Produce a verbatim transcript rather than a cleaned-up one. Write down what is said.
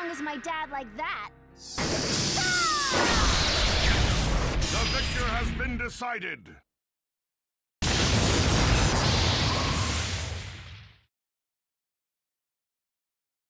strong as my dad like that. The victor has been decided.